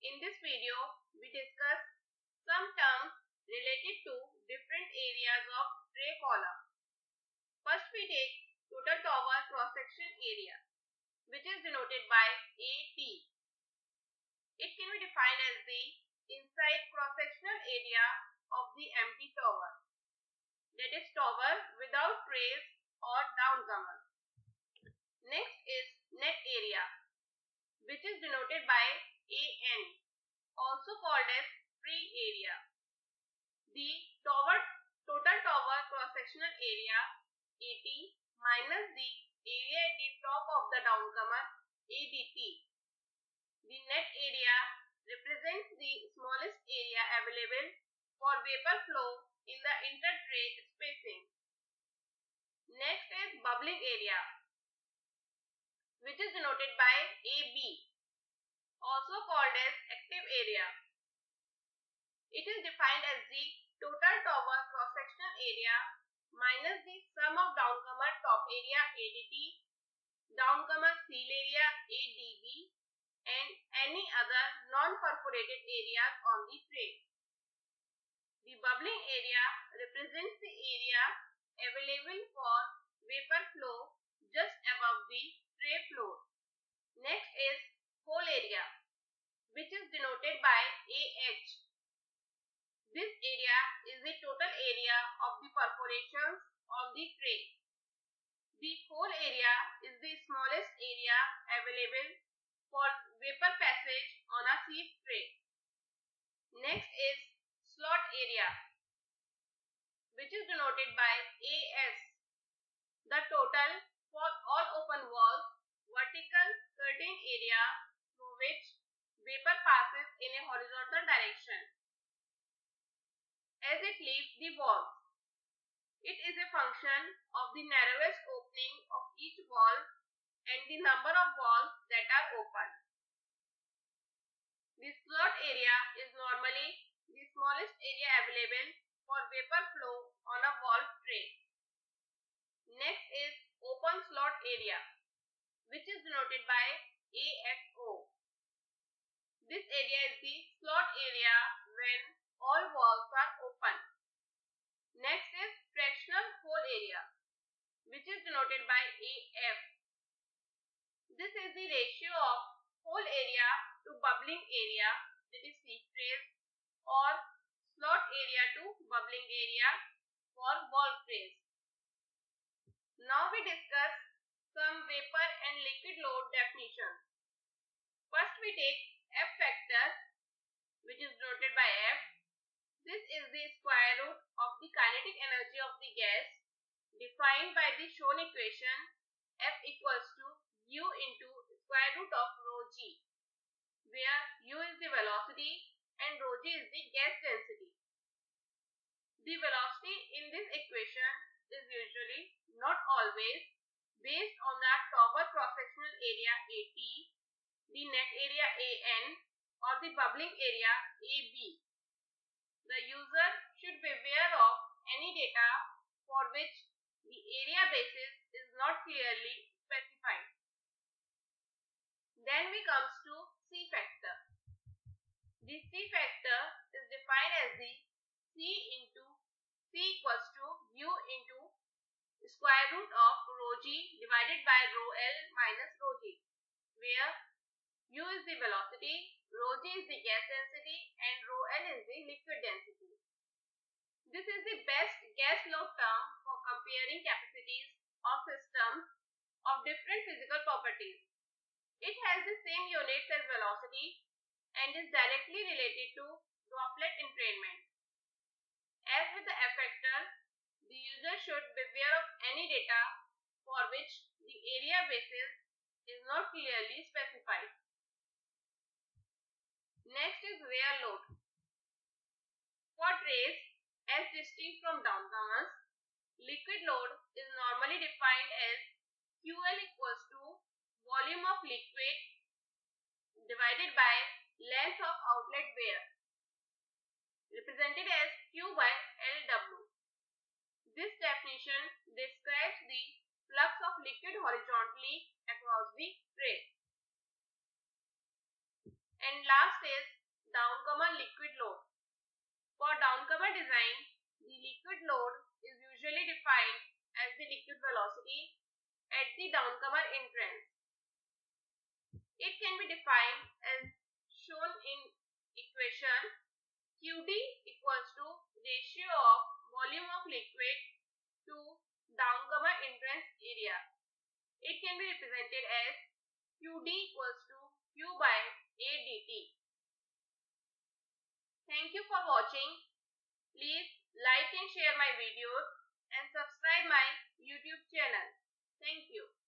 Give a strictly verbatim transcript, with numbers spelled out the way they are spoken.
In this video, we discuss some terms related to different areas of tray column. First, we take total tower cross-section area, which is denoted by A T. It can be defined as the inside cross-sectional area of the empty tower, that is tower without trays or downcomers. Next is net area, which is denoted by A N, also called as free area. The tower, total tower cross-sectional area A T minus the area at the top of the downcomer A D T. The net area represents the smallest area available for vapor flow in the inter-tray spacing. Next is bubbling area, which is denoted by A B, also called as active area. It is defined as the total tower cross-sectional area minus the sum of downcomer top area A D T, downcomer seal area A D B, and any other non-perforated areas on the tray. The bubbling area represents the area available for vapor flow just above the tray floor. Next is hole area, which is denoted by A H. This area is the total area of the perforations on the tray. The hole area is the smallest area available for vapor passage on a sieve tray. Next is slot area, which is denoted by A S. The total for all open walls, vertical curtain area through which vapor passes in a horizontal direction as it leaves the walls. It is a function of the narrowest opening of each wall and the number of walls that are open. The slot area is normally the smallest area available for vapor flow on a wall tray. Next is open slot area, which is denoted by A F O. This area is the slot area when all walls are open. Next is fractional hole area, which is denoted by A F. This is the ratio of hole area to bubbling area, that is sieve trays, or slot area to bubbling area for wall trays. Now we discuss some vapor and liquid load definitions. First we take F factor, which is denoted by F. This is the square root of the kinetic energy of the gas defined by the shown equation F equals to U into square root of rho g, where U is the velocity and rho g is the gas density. The velocity in this equation is usually, not always, based on the tower cross-sectional area A T, the net area A N, or the bubbling area A B. The user should be aware of any data for which the area basis is not clearly specified. Then we comes to C factor. The C factor is defined as the C into C equals to U into square root of rho g divided by rho L minus rho g, where U is the velocity, rho g is the gas density, and rho L is the liquid density. This is the best gas load term for comparing capacities of systems of different physical properties. It has the same units as velocity and is directly related to droplet entrainment. As with the F factor, the user should beware of any data for which the area basis is not clearly specified. Next is wear load. For trays, as distinct from downcomers, liquid load is normally defined as Q L equals to volume of liquid divided by length of outlet wear, represented as Q by L W. This definition describes the flux of liquid horizontally across the tray. And last is downcomer liquid load. For downcomer design, the liquid load is usually defined as the liquid velocity at the downcomer entrance. It can be defined as shown in equation Q D equals to ratio of volume of liquid to downcomer entrance area. It can be represented as Q D equals to Q by A dt. Thank you for watching. Please like and share my videos and subscribe my YouTube channel. Thank you.